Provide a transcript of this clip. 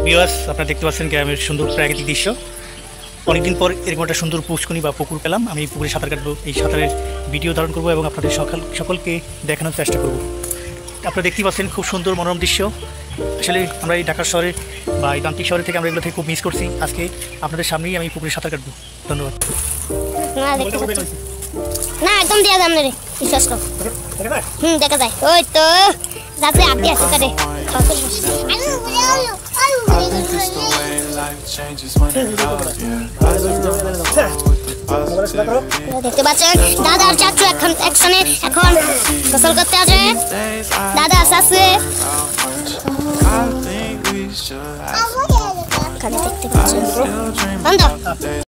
Viewers, আপনারা দেখতে পাচ্ছেন গ্রামের সুন্দর প্রাকৃতিক দৃশ্য। অনেকদিন পর এরকম একটা সুন্দর পুষ্করণী বা পুকুর পেলাম। আমি এই পুকুরে সাঁতার কাটবো, এই সাঁতারের ভিডিও ধারণ করবো এবং আপনাদের সকলকে দেখানোর চেষ্টা করব। আপনারা দেখতেই পাচ্ছেন খুব সুন্দর মনোরম দৃশ্য। আসলে আমরা এই ঢাকা শহরে বা এই প্রান্তিক শহরে থেকে আমরা এগুলো থেকে খুব মিস করছি। আজকে আপনাদের সামনেই আমি পুকুরে সাঁতার কাটবো। ধন্যবাদ। না একদম দিয়া যাম না রে, বিশ্বাস কর। দেখা যায় ওই তো যাতে আপনি আসতে পারে। দেখতে পাচ্ছেন দাদা আর চাচু একসাথে এখন গোসল করতে আছে। দাদা আছে দেখতে পাচ্ছেন।